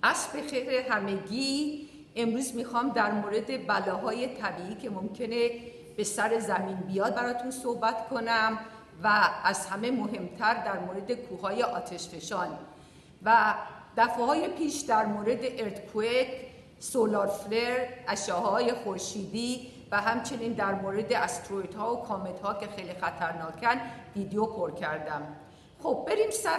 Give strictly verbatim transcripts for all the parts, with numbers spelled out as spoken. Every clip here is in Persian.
عصر بخیر همگی. امروز میخوام در مورد بلاهای طبیعی که ممکنه به سر زمین بیاد براتون صحبت کنم و از همه مهمتر در مورد کوههای آتشفشان و دفعه‌های پیش در مورد ارتکویک، سولار فلر، اشعه‌های خورشیدی و همچنین در مورد استرویدها و کامت‌ها که خیلی خطرناکن ویدیو پر کردم. خب بریم سر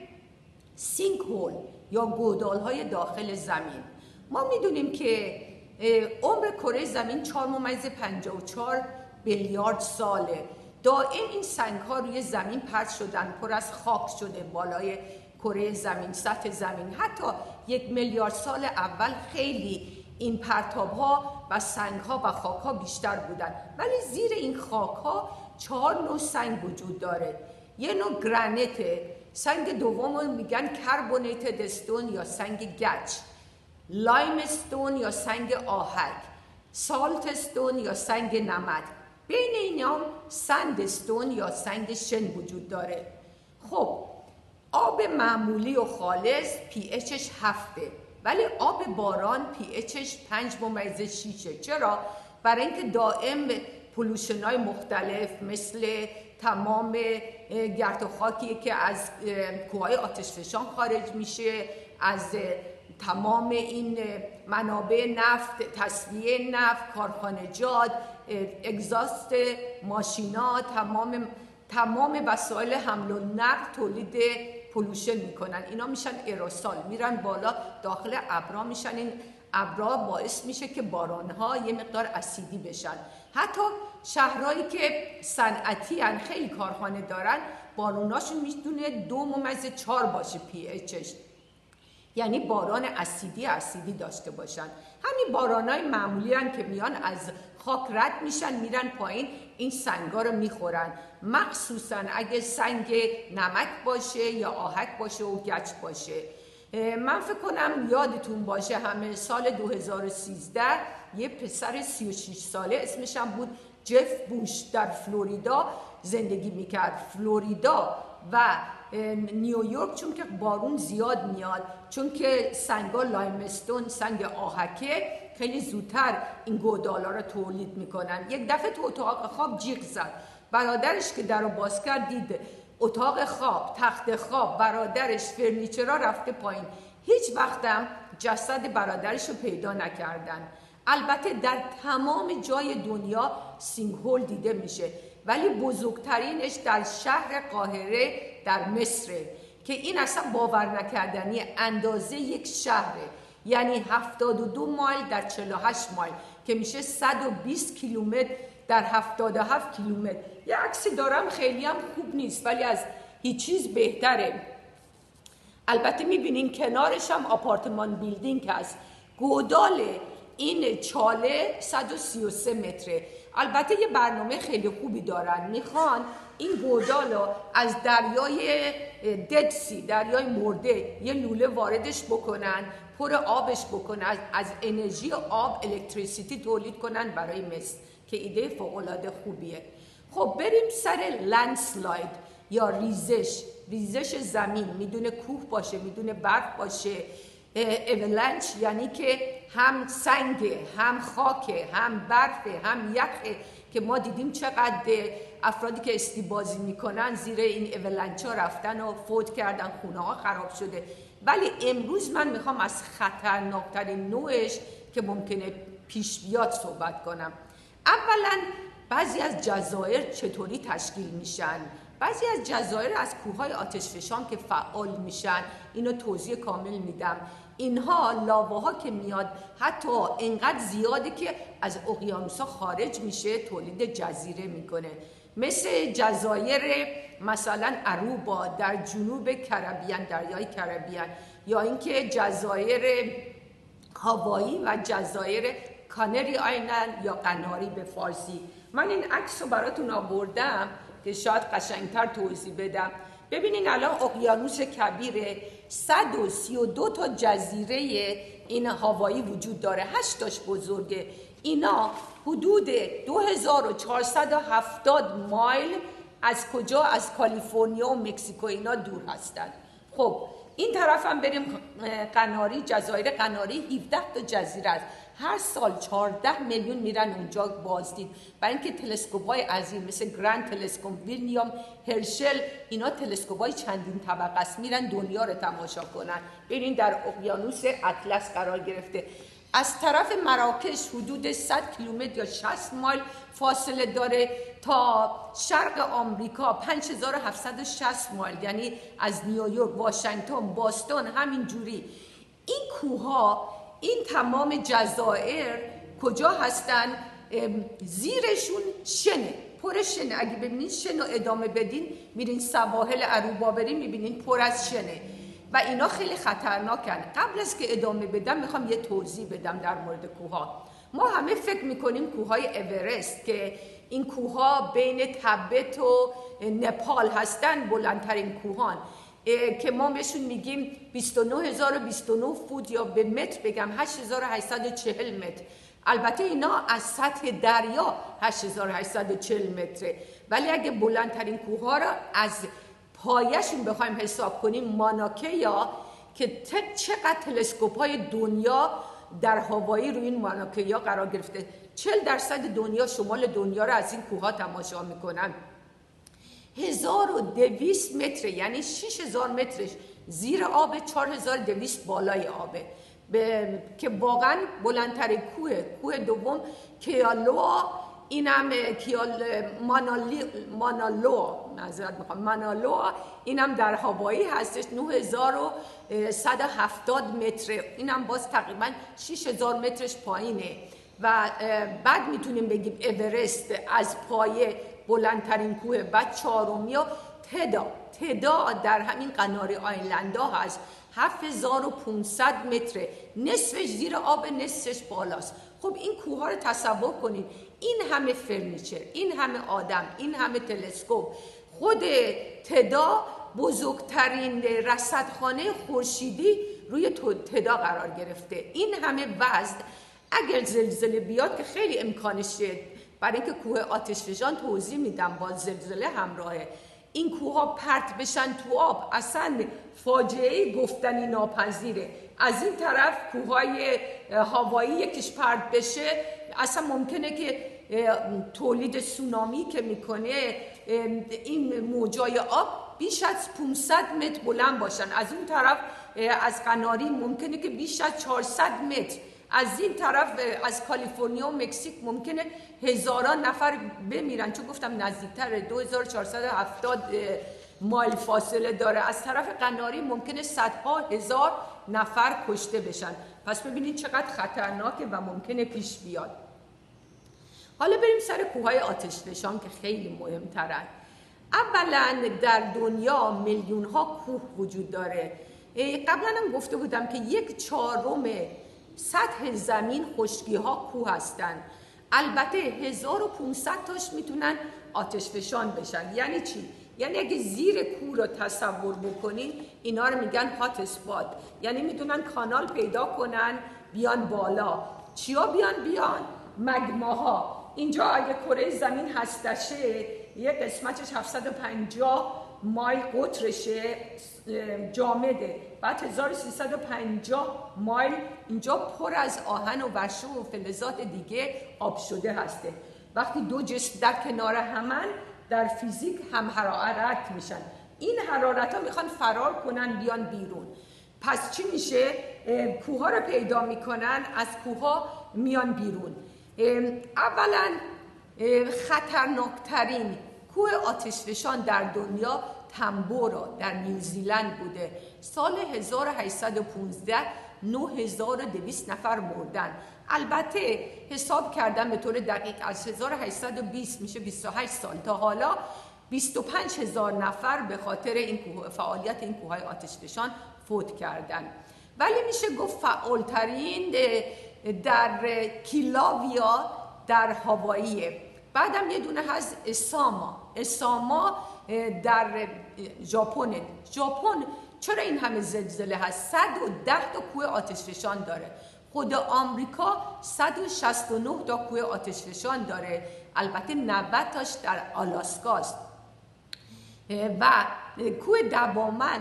سینک هول یا گودال‌های داخل زمین. ما میدونیم که عمر کره زمین چهار ممیز پنجاه و چهار بیلیارد ساله. دائم این سنگ‌ها روی زمین پرت شدن، پر از خاک شده بالای کره زمین، سطح زمین. حتی یک میلیارد سال اول خیلی این پرتاب‌ها و سنگ‌ها و خاک‌ها بیشتر بودن، ولی زیر این خاک‌ها چهار نوع سنگ وجود داره. یه نوع گرانیته، سنگ دوم رو میگن کربونیتد استون یا سنگ گچ، لایم استون یا سنگ آهک، سالت استون یا سنگ نمک. بین اینا سند استون یا سنگ شن وجود داره. خب آب معمولی و خالص پی اچش هفته، ولی آب باران پی اچش پنج ممیز شیشه. چرا؟ برای اینکه دائم پولوشن های مختلف مثل تمام گرد و خاکی که از کوههای آتشفشان خارج میشه، از تمام این منابع نفت، تصفیه نفت، کارخانجات، اگزاست ماشینا، تمام تمام وسایل حمل و نقل تولید پولوشن میکنن. اینا میشن ایروسال، میرن بالا داخل ابرا میشن. این ابرا باعث میشه که بارانها یه مقدار اسیدی بشن. حتی شهرهایی که صنعتی ان، خیلی کارخانه دارن، باروناشون میتونه دو ممیز چهار باشه پی اچش، یعنی باران اسیدی اسیدی داشته باشن. همین بارانای معمولی هن که میان از خاک رد میشن میرن پایین، این سنگا رو میخورن، مخصوصا اگه سنگ نمک باشه یا آهک باشه و گچ باشه. من فکر کنم یادتون باشه همه سال دو هزار و سیزده یه پسر سی و شش ساله اسمش هم بود جف بوش در فلوریدا زندگی میکرد. فلوریدا و نیویورک چون که بارون زیاد میاد، چون که سنگا لایمستون سنگ آهکه، خیلی زودتر این گودالا رو تولید میکنن. یک دفعه تو اتاق خواب جیغ زد. برادرش که در رو باز کرد دید اتاق خواب، تخت خواب، برادرش، فرنیچرها رفته پایین. هیچ وقتم جسد برادرش رو پیدا نکردن. البته در تمام جای دنیا سینک هول دیده میشه، ولی بزرگترینش در شهر قاهره در مصره که این اصلا باور نکردنی، اندازه یک شهره، یعنی هفتاد و دو مایل در چهل و هشت مایل که میشه صد و بیست کیلومتر در هفتاد و هفت کیلومتر. یه عکسی دارم، خیلی هم خوب نیست ولی از هیچ چیز بهتره. البته میبینین کنارش هم آپارتمان بیلدینگ هست. گودال این چاله صد و سی و سه متره. البته یه برنامه خیلی خوبی دارن، میخوان این گودال رو از دریای ددسی، دریای مرده، یه لوله واردش بکنن، پر آبش بکنن، از انرژی آب الکتریسیتی تولید کنن برای مصر که ایده فوق‌العاده خوبیه. خب بریم سر لندسلاید یا ریزش، ریزش زمین. میدونه کوه باشه، میدونه برف باشه. اولنچ یعنی که هم سنگ، هم خاک، هم برف، هم یخ که ما دیدیم چقدر افرادی که اسکی بازی میکنن زیر این اولنچ ها رفتن و فوت کردن، خونه ها خراب شده. ولی امروز من میخوام از خطرناکترین نوعش که ممکنه پیش بیاد صحبت کنم. اولا بعضی از جزایر چطوری تشکیل میشن؟ بعضی از جزایر از کوههای آتشفشان که فعال میشن، اینو توضیح کامل میدم. اینها لاواها که میاد حتی اینقدر زیاده که از اقیانوس‌ها خارج میشه، تولید جزیره میکنه، مثل جزایر مثلا اروبا در جنوب کربیان، دریای کربیان، یا اینکه جزایر هاوایی و جزایر کانری آیلند یا قناری به فارسی. من این عکس رو براتون آوردم که شاید قشنگتر توضیح بدم. ببینین الان اقیانوس کبیره، صد و سی و دو تا جزیره این هاوایی وجود داره، هشت تاش بزرگه. اینا حدود دو هزار و چهارصد و هفتاد مایل از کجا؟ از کالیفرنیا و مکزیکو اینا دور هستن. خب این طرف هم بریم قناری، جزایر قناری هفده تا جزیره است. هر سال چهارده میلیون میرن اونجا بازدید، برای اینکه تلسکوپ‌های عظیم مثل گرند تلسکوپ، ویلیام هرشل، اینا تلسکوپ‌های چندین طبقه است، میرن دنیا رو تماشا کنن. ببین در اقیانوس اطلس قرار گرفته. از طرف مراکش حدود صد کیلومتر یا شصت مایل فاصله داره تا شرق آمریکا پنج هزار و هفتصد و شصت مایل، یعنی از نیویورک، واشنگتن، باستون، همین جوری. این کوه‌ها، این تمام جزایر کجا هستن؟ زیرشون شنه، پر شنه. اگه ببینید شن رو ادامه بدین، میرین سواحل اروبا برین، میبینین پر از شنه و اینا خیلی خطرناکن. قبل از که ادامه بدم میخوام یه توضیح بدم در مورد کوه‌ها. ما همه فکر میکنیم کوه‌های اورست که این کوه‌ها بین تبت و نپال هستن، بلندترین کوهان که ما بهشون میگیم بیست و نه هزار و بیست و نه فوت، یا به متر بگم هشت هزار و هشتصد و چهل متر. البته اینا از سطح دریا هشت هزار و هشتصد و چهل متره، ولی اگه بلندترین کوه‌ها را از پایشون بخوایم حساب کنیم، ماناکیا که چقدر تلسکوپ‌های دنیا در هاوایی روی این ماناکیا قرار گرفته، چهل درصد دنیا، شمال دنیا رو از این کوه‌ها تماشا میکنن. هزار و دویست متر، یعنی شش هزار مترش زیر آب، چهار هزار و دویست بالای آبه، که واقعا بلندتر کوه. کوه دوم کیالوآ، اینم کیال مانالی مانالوآ معذرت میخوام مانالوآ اینم در هاوایی هستش، نه هزار و صد و هفتاد متر، اینم باز تقریبا شش هزار مترش پایینه. و بعد میتونیم بگیم اورست از پایه بلندترین کوه. بعد چهارمی و تدا تدا در همین قناری آیلندا هست، هفت هزار و پانصد متر، نصفش زیر آب، نصفش بالاست. خب این کوه ها رو تصور کنید، این همه فرنیچر، این همه آدم، این همه تلسکوپ. خود تدا بزرگترین رصدخانه خورشیدی روی تدا قرار گرفته. این همه وزن، اگر زلزله بیاد که خیلی امکانشه، برای اینکه کوه آتشفشان توضیح میدم با زلزله همراهه، این کوه ها پرت بشن تو آب اصلا فاجعه گفتنی ناپذیره. از این طرف کوه های هاوایی یکیش پرت بشه، اصلا ممکنه که تولید سونامی که میکنه این موجای آب بیش از پانصد متر بلند باشن. از اون طرف از قناری ممکنه که بیش از چهارصد متر، از این طرف از کالیفرنیا و مکزیک ممکنه هزاران نفر بمیرن، چون گفتم نزدیکتر دو هزار و چهارصد و هفتاد مایل فاصله داره. از طرف قناری ممکنه صدها هزار نفر کشته بشن. پس ببینید چقدر خطرناکه و ممکنه پیش بیاد. حالا بریم سر کوههای آتشفشان که خیلی مهمترن. اولا در دنیا میلیون ها کوه وجود داره. قبلا هم گفته بودم که یک چهارم سطح زمین خشکی ها کوه هستن. البته هزار و پانصد تاش میتونن آتشفشان بشن. یعنی چی؟ یعنی اگه زیر کوه رو تصور بکنین، اینا رو میگن هات اسپات، یعنی میتونن کانال پیدا کنن بیان بالا. چیا بیان بیان؟ مگماها. اینجا اگه کره زمین هستشه، یک قسمتش هفتصد و پنجاه مایل قطرشه، جامده، بعد هزار و سیصد و پنجاه مایل اینجا پر از آهن و وشو و فلزات دیگه آب شده هسته. وقتی دو جسم در کنار همن، در فیزیک هم حرارت میشن. این حرارت ها میخوان فرار کنن بیان بیرون. پس چی میشه؟ کوه ها رو پیدا میکنن، از کوه ها میان بیرون. اولا خطرناکترین کوه آتشفشان در دنیا تنبورا در نیوزیلند بوده. سال هزار و هشتصد و پانزده نه هزار و دویست نفر مردن. البته حساب کردن به طور دقیق از هزار و هشتصد و بیست میشه بیست و هشت سال تا حالا بیست و پنج هزار نفر به خاطر این کوه، فعالیت این کوههای آتشفشان فوت کردن. ولی میشه گفت فعالترین در کیلاویا در هاواییه. بعدم یه دونه هست اساما. اساما در ژاپن. ژاپن چرا این همه زلزله هست؟ صد و ده تا کوه آتشفشان داره. خود آمریکا صد و شصت و نه تا کوه آتشفشان داره. البته نود تاش در آلاسکاست. و کوه دبامن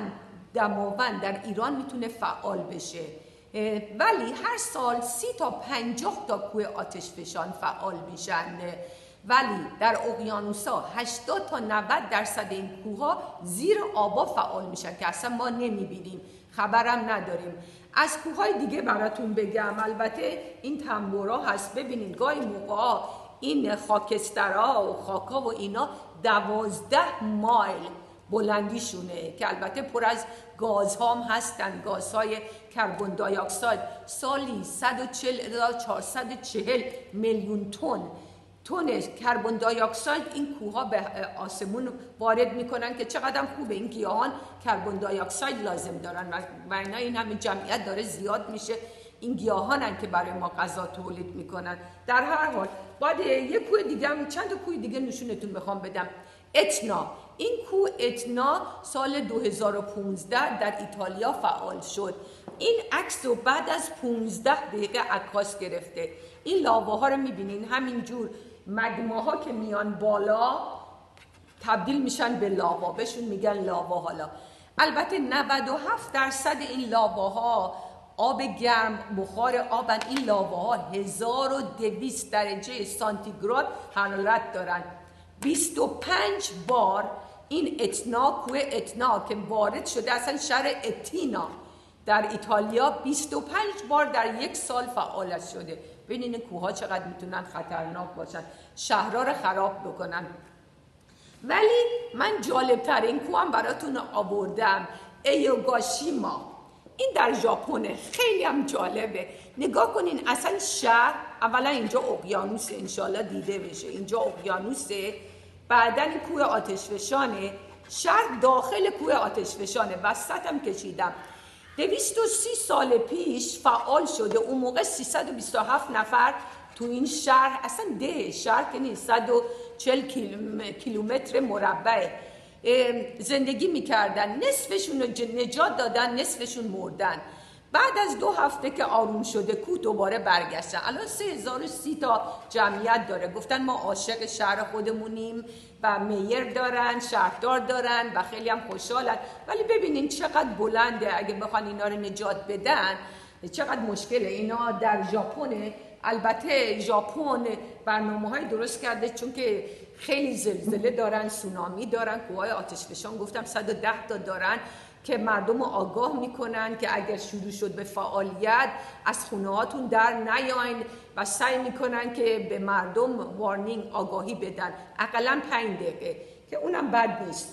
دماوند در ایران میتونه فعال بشه، ولی هر سال سی تا پنجاه تا کوه آتش فشان فعال میشن، ولی در اقیانوس‌ها هشتاد تا نود درصد این کوه‌ها زیر آبا فعال میشن که اصلا ما نمیبینیم، خبرم نداریم. از کوه‌های دیگه براتون بگم، البته این تنبورا هست، ببینید گاهی موقع این خاکسترها و خاکا و اینا دوازده مایل بلندیشونه که البته پر از گازها هم هستن، گازهای کربن دی اکساید. سالی صد و چهل تا چهارصد و چهل میلیون تن تن کربن دی اکساید این کوه‌ها به آسمون وارد میکنن که چقدر خوبه، این گیاهان کربن دی اکساید لازم دارن و اینا این همه جمعیت داره زیاد میشه، این گیاهانن که برای ما غذا تولید میکنن. در هر حال بعد یک کوه دیگه هم، چند تا کوه دیگه نشونتون میخوام بدم. اتنا، این کوه اتنا سال دو هزار و پانزده در ایتالیا فعال شد. این عکس رو بعد از پانزده دقیقه عکاس گرفته. این لاواها رو میبینین، همینجور مگماها که میان بالا تبدیل میشن به لاوا، بهشون میگن لاوا. حالا البته نود و هفت درصد این لاواها آب گرم، بخار آبن. این لاواها هزار و دویست درجه سانتیگراد حرارت دارن. بیست و پنج بار این اتنا، کوه اتنا که وارد شده اصلا شهر اتینا در ایتالیا، بیست و پنج بار در یک سال فعال شده. ببینین این کوه ها چقدر میتونن خطرناک باشن، شهرها رو خراب بکنن. ولی من جالب ترین کوه هم براتون آوردم، ایوگاشیما. این در ژاپنه، خیلی هم جالبه. نگاه کنین اصلا شهر، اولا اینجا اقیانوسه، انشالله دیده بشه، اینجا اقیانوسه، بعدن این کوه آتشفشانه، شهر داخل کوه آتشفشانه، وسط هم کشیدم. دویست و سی سال پیش فعال شده، اون موقع سیصد و بیست و هفت نفر تو این شهر، اصلا ده شهر که نیست، صد و چهل کیلومتر مربع زندگی میکردن. نصفشون رو نجات دادن، نصفشون مردن. بعد از دو هفته که آروم شده کوه دوباره برگشتن. الان سه هزار و سی تا جمعیت داره. گفتن ما عاشق شهر خودمونیم و میر دارن، شهردار دارن و خیلی هم خوشحالن. ولی ببینین چقدر بلنده، اگه بخوان اینا رو نجات بدن چقدر مشکله. اینا در ژاپن، البته ژاپن برنامه‌های درست کرده چون که خیلی زلزله دارن، سونامی دارن، کوههای آتشفشان گفتم صد و ده تا دارن که مردم آگاه میکنن که اگر شروع شد به فعالیت از خونه هاتون در نیاین و سعی میکنن که به مردم وارنینگ، آگاهی بدن، اقلا پنج دقیقه، که اونم بد نیست.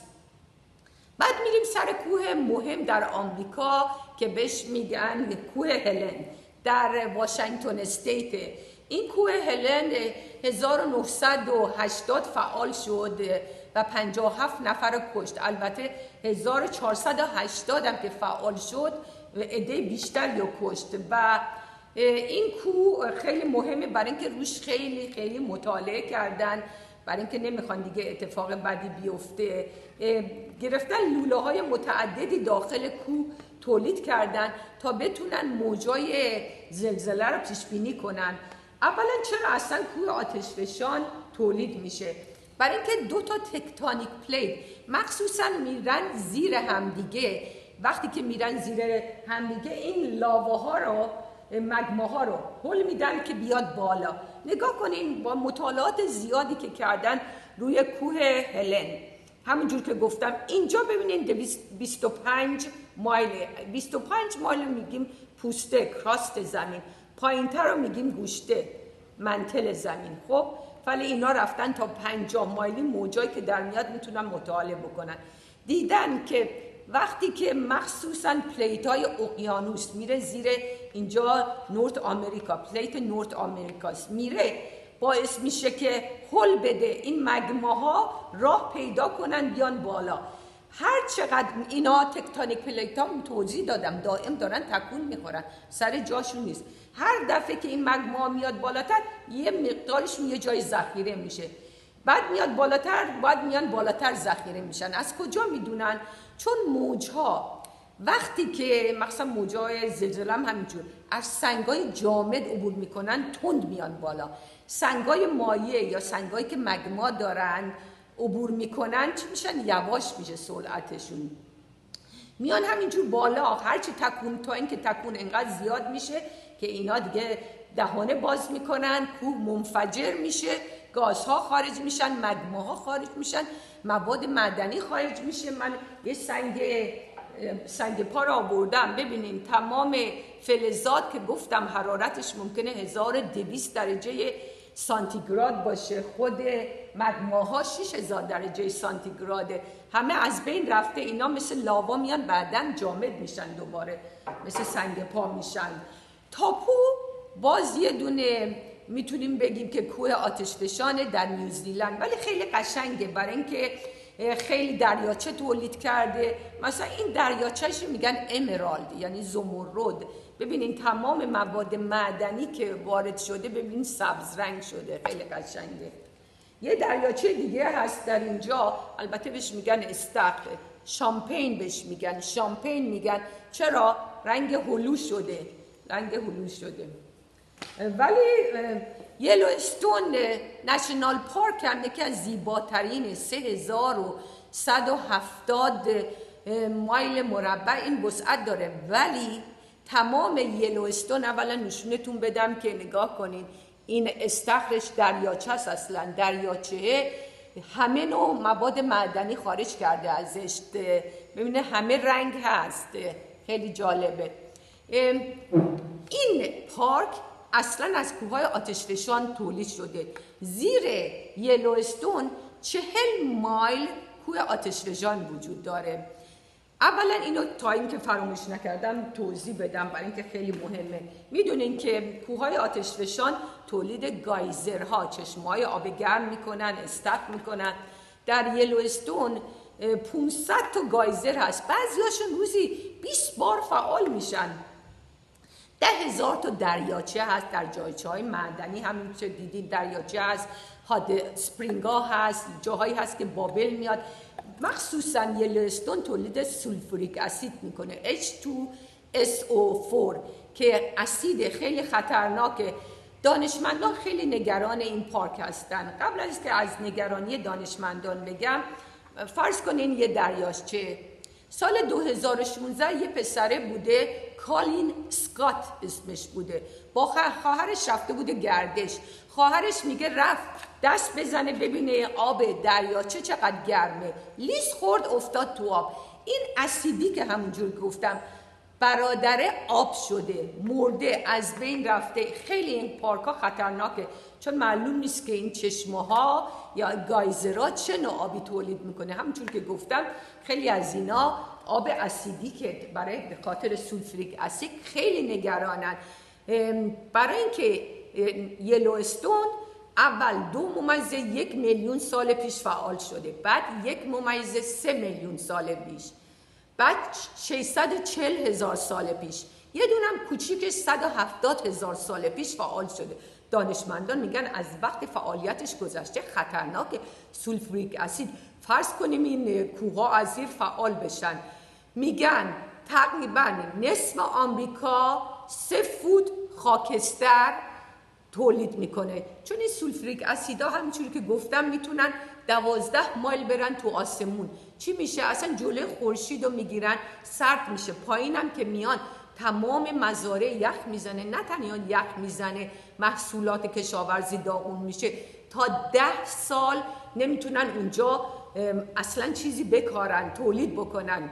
بعد میریم سر کوه مهم در آمریکا که بهش میگن کوه هلن در واشنگتن استیت. این کوه هلن هزار و نهصد و هشتاد فعال شد و پنجاه و هفت نفر رو کشت. البته هزار و چهارصد و هشتاد هم که فعال شد و عده بیشتر رو کشت. و این کوه خیلی مهمه برای اینکه روش خیلی خیلی مطالعه کردن، برای اینکه نمیخوان دیگه اتفاق بدی بیفته. گرفتن لوله های متعددی داخل کوه تولید کردن تا بتونن موجای زلزله رو پیش بینی کنن. اولا چرا اصلا کوه آتشفشان تولید میشه؟ برای اینکه دو تا تکتونیک پلیت مخصوصا میرن زیر همدیگه. وقتی که میرن زیر همدیگه این لاواها رو، مگماها رو هل میدن که بیاد بالا. نگاه کنین با مطالعات زیادی که کردن روی کوه هلن، همونجور که گفتم اینجا ببینین بیست و پنج مایل، بیست و پنج مایل میگیم پوسته، کراست زمین، پایینتر رو میگیم گوشته، منتل زمین. خب ولی اینا رفتن تا پنجاه مایلی موجایی که در میاد میتونن مطالعه بکنن. دیدن که وقتی که مخصوصا پلیت های اقیانوس میره زیر، اینجا نورت آمریکا، پلیت نورت آمریکاست، میره باعث میشه که هل بده، این مگماها راه پیدا کنن بیان بالا. هر چقدر اینا تکتونیک پلیت ها توضیح دادم دائم دارن تکون میخورن، سر جاشون نیست. هر دفعه که این مگما میاد بالاتر یه مقدارش یه جای ذخیره میشه، بعد میاد بالاتر، بعد میان بالاتر ذخیره میشن. از کجا میدونن؟ چون موجها وقتی که مثلا موجای زلزله هم همینجور از سنگای جامد عبور میکنن تند میان بالا. سنگای مایع یا سنگایی که مگما دارن عبور میکنن چی میشن؟ یواش میشه سرعتشون. میان همینجور بالا، هرچی تکون تا اینکه تکون انقدر زیاد میشه که اینا دیگه دهانه باز میکنن، کوه منفجر میشه، گازها خارج میشن، مگماها خارج میشن، مواد معدنی خارج میشه. من یه سنگ سنگ پا را آوردم، ببینین تمام فلزات که گفتم حرارتش ممکنه هزار و دویست درجه سانتیگراد باشه، خود مگماها شش هزار درجه سانتیگراده، همه از بین رفته. اینا مثل لاوا میان بعداً جامد میشن، دوباره مثل سنگ پا میشن. تاپو باز یه دونه میتونیم بگیم که کوه آتشفشانه در نیوزیلند، ولی خیلی قشنگه برای اینکه خیلی دریاچه تولید کرده. مثلا این دریاچهش میگن امرالد، یعنی زمرد. ببینین تمام مواد معدنی که وارد شده ببینین سبز رنگ شده، خیلی قشنگه. یه دریاچه دیگه هست در اینجا، البته بهش میگن استخر، شامپین بهش میگن، شامپین میگن. چرا؟ رنگ هلو شده، رنگ هلو شده. ولی یلوستون نشنال پارک هم یکی از زیباترین سه هزار و صد و هفتاد مایل مربع این وسعت داره. ولی تمام یلوستون، اولا نشونتون بدم که نگاه کنین، این استخرش دریاچه است، اصلا دریاچه همه نوع مواد معدنی خارج کرده ازش، ببینه همه رنگ هست، خیلی جالبه. این پارک اصلا از کوههای آتشفشان تولید شده. زیر یلوستون چهل مایل کوه آتشفشان وجود داره. اولا اینو تا این که فراموش نکردم توضیح بدم برای اینکه خیلی مهمه. میدونین که کوههای آتشفشان تولید گایزرها، چشمه‌های آب گرم میکنن، استخر میکنن. در یلوستون پانصد تا گایزر هست، بعضیاشون روزی بیست بار فعال میشن. ده هزار تا دریاچه هست، در دریاچه های معدنی همین که دیدین دریاچه هست، هاد سپرینگ ها هست، جاهایی هست که بابل میاد. مخصوصا یلوستون تولید سولفوریک اسید میکنه، اچ تو اس او فور، که اسید خیلی خطرناکه. دانشمندان خیلی نگران این پارک هستن. قبل از که از نگرانی دانشمندان بگم، فرض کنین یه دریاچه، سال دو هزار و شانزده یه پسره بوده، کالین اسکات اسمش بوده، با خواهرش رفته بوده گردش. خواهرش میگه رفت دست بزنه ببینه آب دریاچه چقدر گرمه، لیز خورد افتاد تو آب. این اسیدی که همونجور گفتم برادر آب شده، مرده، از بین رفته. خیلی این پارک ها خطرناکه، چون معلوم نیست که این چشمه ها یا گایزرها چه نوع آبی تولید میکنه. همونجور که گفتم خیلی از اینا آب اسیدی که برای به خاطر سولفوریک اسید خیلی نگرانن. برای اینکه یلوستون اول دو ممیز یک میلیون سال پیش فعال شده، بعد یک ممیز سه میلیون سال پیش، بعد ششصد و چهل هزار سال پیش، یه دونم کوچیکش صد و هفتاد هزار سال پیش فعال شده. دانشمندان میگن از وقت فعالیتش گذشته خطرناکه. سولفوریک اسید، فرض کنیم این کوه‌ها از زیر فعال بشن، میگن تقریبا نصف آمریکا سه فوت خاکستر تولید میکنه، چون این سولفوریک اسیدها همینجوری که گفتم میتونن دوازده مایل برن تو آسمون. چی میشه؟ اصلا جلوی خورشید رو میگیرن، سرد میشه. پایینم که میان تمام مزارع یخ میزنه، نه تنها یخ میزنه، محصولات کشاورزی داغون میشه. تا ده سال نمیتونن اونجا اصلا چیزی بکارن، تولید بکنن.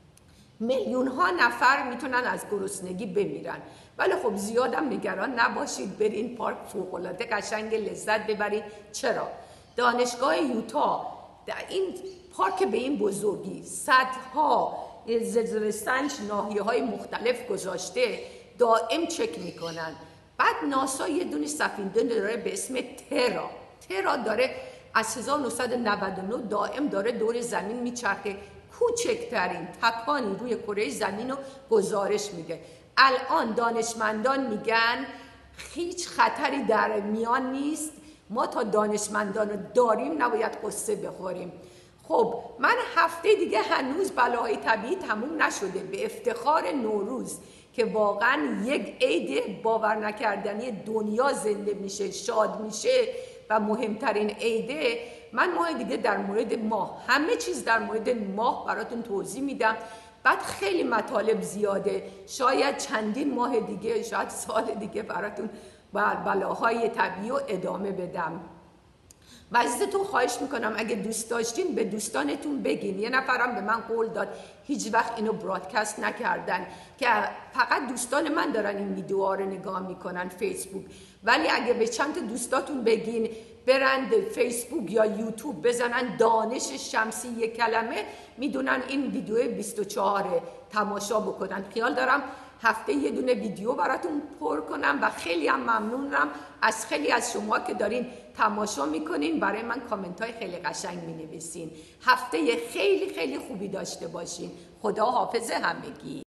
میلیون ها نفر میتونن از گرسنگی بمیرن. ولی خب زیادم نگران نباشید، برین پارک فوق‌العاده قشنگ، لذت ببرید. چرا؟ دانشگاه یوتا در این پارک به این بزرگی صدها زلزله‌سنج ناحیه‌های مختلف گذاشته، دائم چک میکنن. بعد ناسا یه دونه سفینه داره به اسم ترا ترا داره از هزار و نهصد و نود و نه دائم داره دور زمین میچرخه، کوچکترین تکانی روی کره زمین رو گزارش میده. الان دانشمندان میگن هیچ خطری در میان نیست، ما تا دانشمندان رو داریم نباید قصه بخوریم. خب من هفته دیگه هنوز بلاهای طبیعی تموم نشده، به افتخار نوروز که واقعا یک عید باور نکردنی دنیا زنده میشه، شاد میشه و مهمترین عیده. من ماه دیگه در مورد ماه، همه چیز در مورد ماه براتون توضیح میدم. بعد خیلی مطالب زیاده، شاید چندین ماه دیگه، شاید سال دیگه براتون بر بلاهای طبیعی رو ادامه بدم. و ازتون خواهش میکنم اگه دوست داشتین به دوستانتون بگین. یه نفرم به من قول داد هیچ وقت اینو برادکست نکردن، که فقط دوستان من دارن این ویدیوها رو نگاه میکنن فیسبوک، ولی اگه به چند تا دوستاتون بگین برند فیسبوک یا یوتیوب بزنن دانش شمسی یک کلمه، میدونن این ویدیو بیست و چهار تماشا بکنن. خیال دارم هفته یه دونه ویدیو براتون پر کنم و خیلی هم ممنونم از خیلی از شما که دارین تماشا میکنین، برای من کامنت های خیلی قشنگ مینویسین. هفته خیلی خیلی خوبی داشته باشین. خدا حافظ همگی.